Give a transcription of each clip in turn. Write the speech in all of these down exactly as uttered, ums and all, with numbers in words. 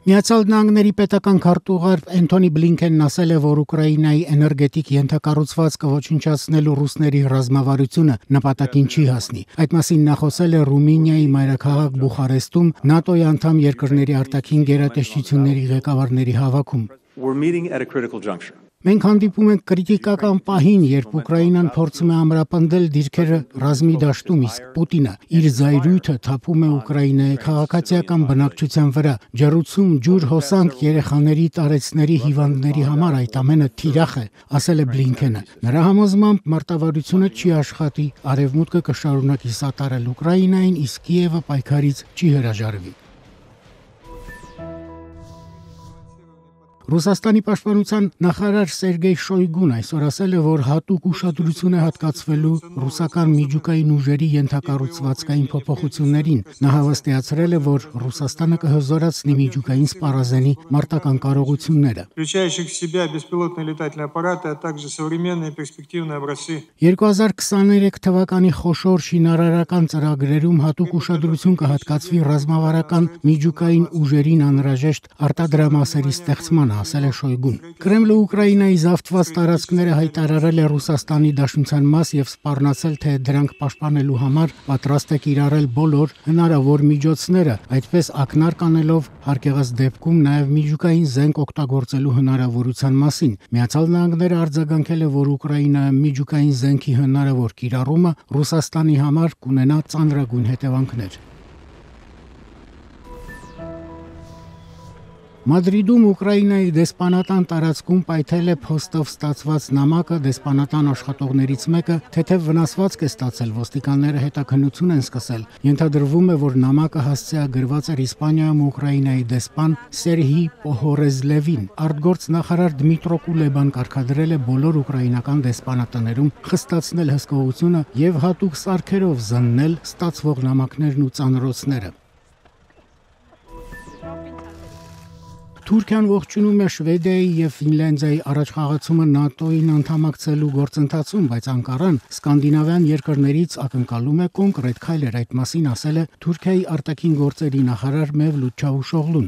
Միացյալ Նահանգների պետական քարտուղար Էնթոնի Բլինքենն ասել է, որ Ուկրաինայի էներգետիկ ենթակառուցվածքը ոչնչացնելու ռուսների ռազմավարությունը նպատակին չի հասնի։ Այդ մասին նա խոսել է Ռումինիայի մայրաքաղաք Բուխարեստում ՆԱՏՕ-ի անդամ երկրների արտաքին գերատեսչությունների ղեկավարների հավաքում։ Մենք հանդիպում ենք կրիտիկական պահին, երբ Ուկրաինան փորձում է ամրապնդել դիրքերը ռազմի դաշտում, իսկ Պուտինը իր զայրույթը թափում է Ուկրաինայի քաղաքացիական բնակչության վրա։ Ջեռուցում, ջուր, հոսանք երեխաների, տարեցների, հիվանդների համար այդ ամենը թիրախ է, ասել է Բլինքենը։ Նրա համոզմամբ մարտավարությունը չի աշխատի, Արևմուտքը կշարունակի սատարել Ուկրաինային, իսկ Կիևը պայքարից չի հրաժարվի։ Ռուսաստանի պաշտպանության նախարար Սերգեյ Շոյգուն այսօր ասել է, որ հատուկ ուշադրություն է հատկացվելու ռուսական միջուկային ուժերի ենթակառուցվածքային փոփոխություններին։ Նա հավաստիացրել է, որ Ռուսաստանը կհզորացնի միջուկային սպառազենի մարտական կարողությունները։ երկու հազար քսաներեք թվականի խոշոր շինարարական ծրագրերում հատուկ ուշադրություն կհատկացվի ռազմավարական միջուկային ուժերին անհրաժեշտ արտադրամասերի ստեղծմանը, ասել է Շոյգուն։ Կրեմլը Ուկրաինայի զավթված տարածքները հայտարարել է Ռուսաստանի դաշնության մաս եւ սպառնացել, թե դրանք պաշտպանելու համար պատրաստ է կիրառել բոլոր հնարավոր միջոցները, այդպես ակնարկ անելով հարկեղած դեպքում նաեւ միջուկային զենք օգտագործելու հնարավորության մասին։ Միացյալ Նահանգները արձագանքել է, որ Ուկրաինայում միջուկային զենքի հնարավոր կիրառումը Ռուսաստանի համար կունենա ծանրագույն հետևանքներ։ Մադրիդում Ուկրաինայի դեսպանատան տարածքում պայթել է փոստով ստացված նամակը, դեսպանատան աշխատողներից մեկը թեթև վնասվածք է ստացել, ոստիկանները հետաքննություն են սկսել։ Ենթադրվում է, որ նամակը հասցեագրված էր Իսպանիայում Ուկրաինայի դեսպան Սերհի Պոհորեզլևին։ Արտգործ նախարար Դմիտրո Կուլեբան կարգադրել է բոլոր ուկրաինական դեսպանատներում խստացնել հսկողությունը եւ հատուկ սարքերով զննել ստացվող նամակներն ու ծանրոցները։ Թուրքիան ողջունում է Շվեդիայի եւ Ֆինլանդիայի առաջխաղացումը ՆԱՏՕ-ին անդամակցելու գործընթացում, բայց Անկարան սկանդինավյան երկրներից ակնկալում է կոնկրետ քայլեր։ Այդ մասին ասել է Թուրքիայի արտաքին գործերի նախարար Մևլութ Չավուշօղլուն։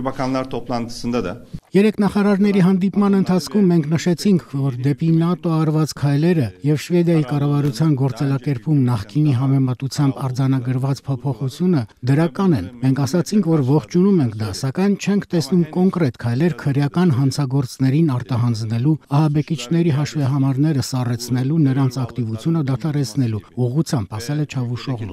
Երեք նախարարների հանդիպման ընթացքում մենք նշեցինք, որ դեպի ՆԱՏՕ արված քայլերը եւ Շվեդիայի կառավարության գործելակերպում նախկինի համեմատությամբ արձանագրված փոփոխությունը դրական են։ Մենք ասացինք, որ ողջունում ենք դա, սակայն չենք տեսնում կոնկրետ քայլեր քրեական հանցագործներին արտահանձնելու, ահաբեկիչների հաշվեհամարները սառեցնելու, նրանց ակտիվությունը դադարեցնելու ուղղությամբ, ասել է Չավուշօղլուն։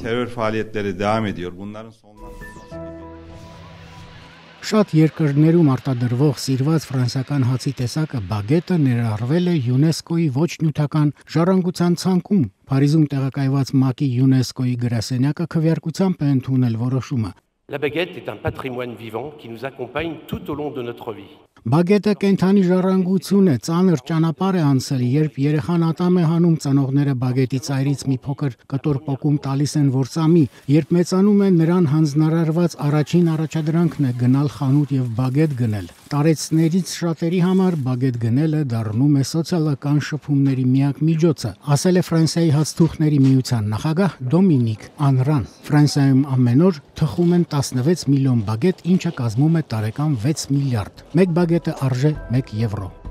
Շատ երկրներում արտադրվող սիրված ֆրանսիական հացի տեսակը բագետը ներառվել է ՅՈՒՆԵՍԿՕ-ի ոչ նյութական ժառանգության ցանկում։ Փարիզում տեղակայված ՄԱԿ-ի ՅՈՒՆԵՍԿՕ-ի գրասենյակը քվեարկությամբ է ընդունել որոշումը։ La baguette est un patrimoine vivant qui nous accompagne tout au long de notre vie. Բագետը կենդանի ժառանգություն է, ծանր ճանապարհ է անցել, երբ երեխան ատամ է հանում, ծնողները բագետի ծայրից մի փոքր կտոր պոկում տալիս են, որ ծամի, երբ մեծանում է, նրան հանձնարարված առաջին առաջադրանքն է գնալ խանութ եւ բագետ գնել։ Տարեցներից շատերի համար բագետ գնելը դառնում է սոցիալական շփումների միակ միջոցը, ասել է Ֆրանսիայի հացթուխների միության նախագահ Դոմինիկ Անրան։ Ֆրանսիայում ամեն օր թխում են տասնվեց միլիոն բագետ, ինչը կազմում է տարեկան վեց միլիարդ։ Մեկ բագետը արժե մեկ եվրո։